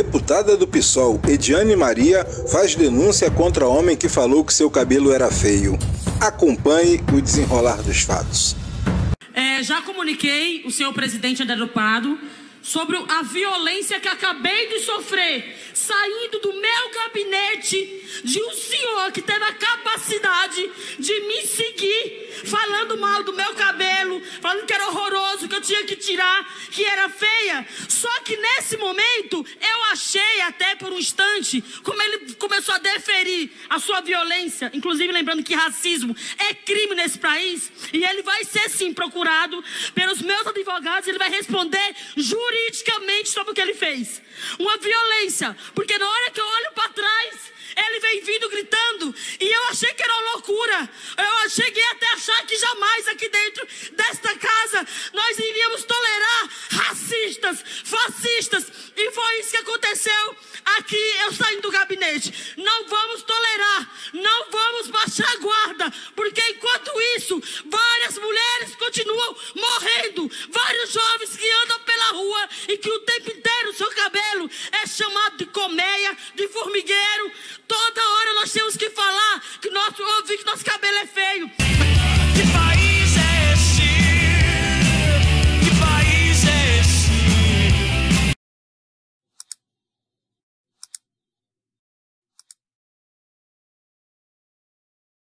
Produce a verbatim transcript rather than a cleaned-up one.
Deputada do PSOL, Ediane Maria, faz denúncia contra homem que falou que seu cabelo era feio. Acompanhe o desenrolar dos fatos. É, já comuniquei o senhor presidente André do Prado sobre a violência que acabei de sofrer, saindo do meu gabinete, de um senhor que teve a capacidade de me seguir, falando mal do meu cabelo, falando que era horroroso, que eu tinha que tirar, que era feia. Só que nesse momento, eu achei até por um instante, como ele começou a deferir a sua violência, inclusive lembrando que racismo é crime nesse país, e ele vai ser sim procurado pelos meus advogados, ele vai responder juridicamente sobre o que ele fez. Uma violência, porque na hora que eu olho para trás, ele vem vindo gritando, e eu achei que era uma loucura. Eu cheguei até a achar que jamais aqui dentro desta casa nós iríamos tolerar racistas, fascistas, e foi isso que aconteceu aqui, eu saindo do gabinete. Não vamos tolerar, não vamos baixar a guarda, porque enquanto isso, várias mulheres continuam morrendo, vários jovens que andam pela rua e que o tempo inteiro o seu cabelo é chamado de colmeia, de formigueiro. Toda hora nós temos que falar que nosso, ouvir que nosso cabelo é feio.